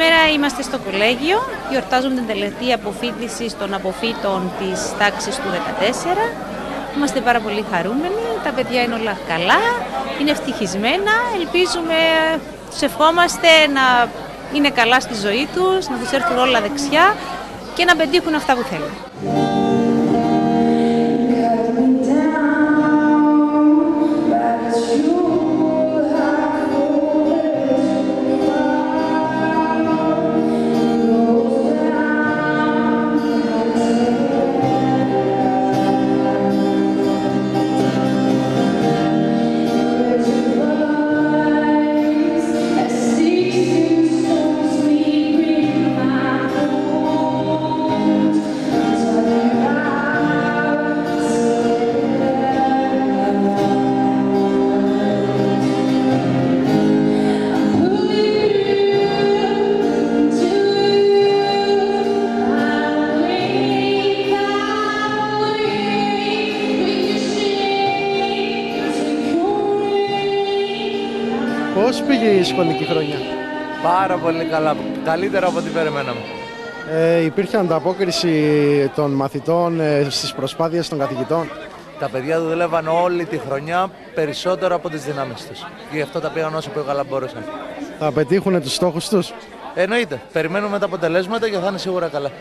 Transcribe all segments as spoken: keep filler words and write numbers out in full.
Σήμερα είμαστε στο κολέγιο, γιορτάζουμε την τελετή αποφοίτησης των αποφύτων της τάξης του δεκατέσσερα. Είμαστε πάρα πολύ χαρούμενοι, τα παιδιά είναι όλα καλά, είναι ευτυχισμένα, ελπίζουμε, τους ευχόμαστε να είναι καλά στη ζωή τους, να τους έρθουν όλα δεξιά και να πετύχουν αυτά που θέλουν. Πώς πήγε η σχολική χρονιά? Πάρα πολύ καλά, καλύτερα από ό,τι περιμέναμε. Ε, υπήρχε ανταπόκριση των μαθητών ε, στις προσπάθειες των καθηγητών? Τα παιδιά δουλεύαν όλη τη χρονιά περισσότερο από τις δυνάμεις τους. Και γι' αυτό τα πήγαν όσο πιο καλά μπορούσαν. Θα πετύχουν τους στόχους τους? Εννοείται. Περιμένουμε τα αποτελέσματα και θα είναι σίγουρα καλά.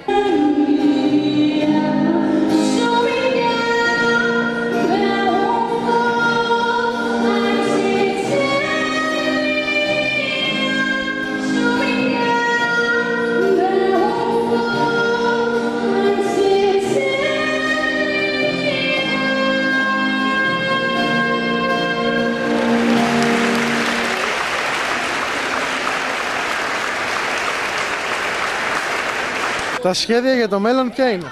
Τα σχέδια για το μέλλον ποια είναι?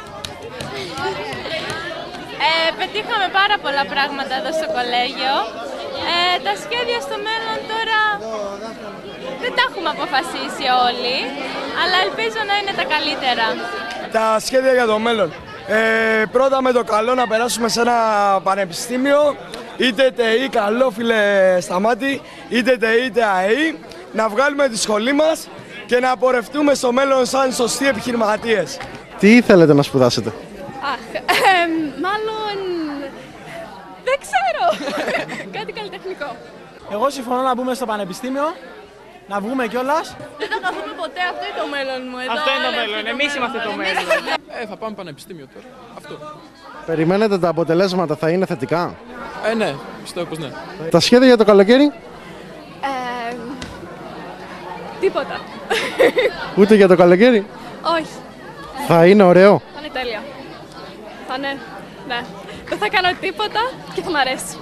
Ε, πετύχαμε πάρα πολλά πράγματα εδώ στο κολέγιο. Ε, τα σχέδια στο μέλλον τώρα δεν τα έχουμε αποφασίσει όλοι, αλλά ελπίζω να είναι τα καλύτερα. Τα σχέδια για το μέλλον. Ε, πρώτα με το καλό να περάσουμε σε ένα πανεπιστήμιο, είτε ΤΕΙ καλό φίλε Σταμάτη, είτε ΤΕΙ είτε ΑΕΗ, να βγάλουμε τη σχολή μας και να πορευτούμε στο μέλλον σαν σωστοί επιχειρηματίες. Τι θέλετε να σπουδάσετε? Αχ, ε, μάλλον δεν ξέρω, κάτι καλλιτεχνικό. Εγώ συμφωνώ να μπούμε στο πανεπιστήμιο, να βγούμε κιόλας. Δεν θα καθούμε ποτέ, αυτό είναι το μέλλον μου εδώ. Αυτό είναι το μέλλον, εμείς είμαστε το μέλλον. Ε, θα πάμε πανεπιστήμιο τώρα, αυτό. Περιμένετε τα αποτελέσματα θα είναι θετικά? Ε, ναι, πιστεύω πως ναι. Τα σχέδια για το καλοκαίρι? Ε, τίποτα. Ούτε για το καλοκαίρι? Όχι. Θα είναι ωραίο? Θα είναι τέλεια. Θα είναι, ναι. Δεν θα κάνω τίποτα και θα μ' αρέσει.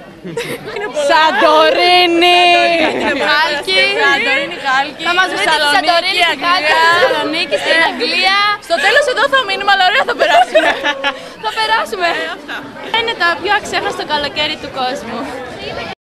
Σαντορίνη! Χάλκι! Σαντορίνη, Χάλκι! Θα μας βρείτε στη Σαντορίνη, στη Χάλκι, στη Θεσσαλονίκη, στην Αγγλία. Στο τέλος εδώ θα μείνουμε, αλλά ωραία θα περάσουμε. Θα περάσουμε. Είναι το πιο αξέχαστο καλοκαίρι του κόσμου.